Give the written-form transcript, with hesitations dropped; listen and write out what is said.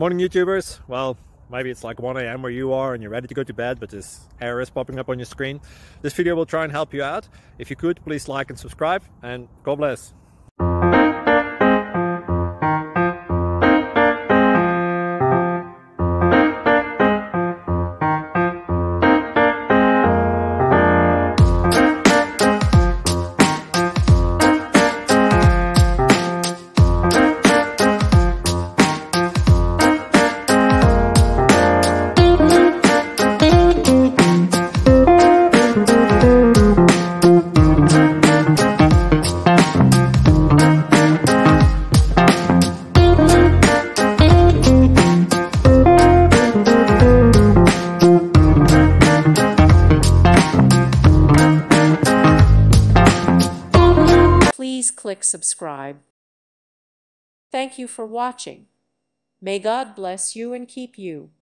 Morning YouTubers. Well, maybe it's like 1 a.m. where you are and you're ready to go to bed, but this error is popping up on your screen. This video will try and help you out. If you could, please like and subscribe, and God bless. Please click subscribe. Thank you for watching. May God bless you and keep you.